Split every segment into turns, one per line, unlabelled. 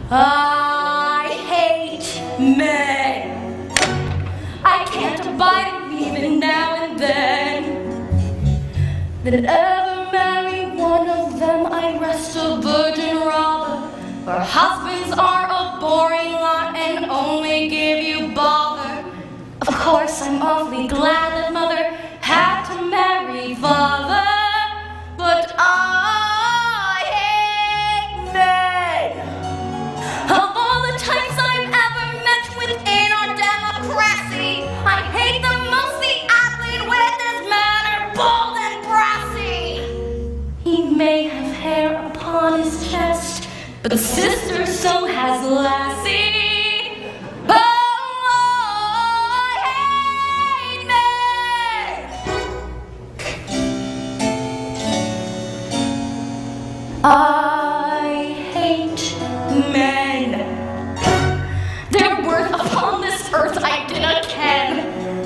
I hate men. I can't abide them even now and then. Than ever marry one of them, I'd rest a virgin rather. Our husbands are a boring lot and only give you bother. Of course, I'm awfully glad that mother had to marry father, but I hate men. Of all the types I've ever met within our democracy, I hate the most the athlete with his manner bald and brassy. He may have hair upon his chest, but sister, so has Lassie. I hate men. Their worth upon this earth I dinna ken.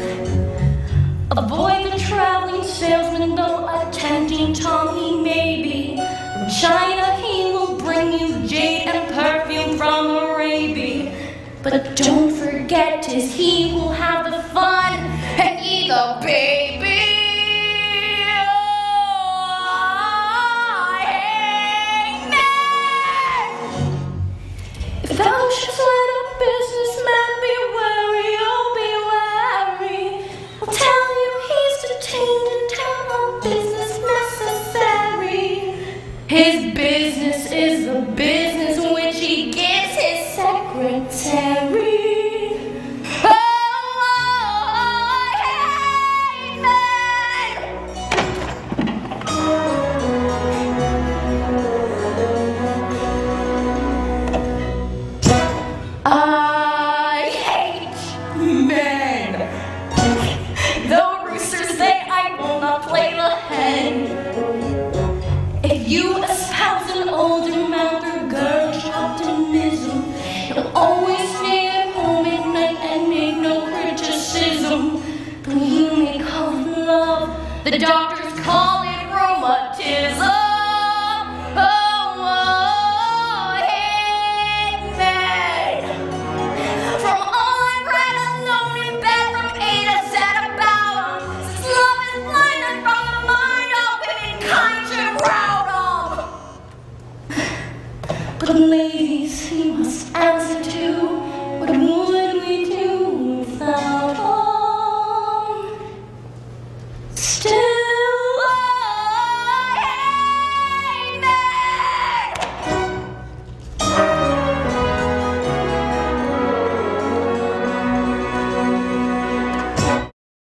Avoid the traveling salesman, though a tempting Tom he may be. From China he will bring you jade and perfume from Arabia. But don't forget 'tis he who'll have the fun and ye the baby. Thou shouldst let a businessman be wary, oh be wary. I'll tell you he's detained in town on business necessary. His business is the business which he gives his secretary. I hate men. Though roosters say I will not play the hen. If you espouse an older mouther girlish optimism, you'll always stay at home at night and make no criticism. Though you may call it love, the doctors call it rheumatism. But ladies, you must answer to, what would we do without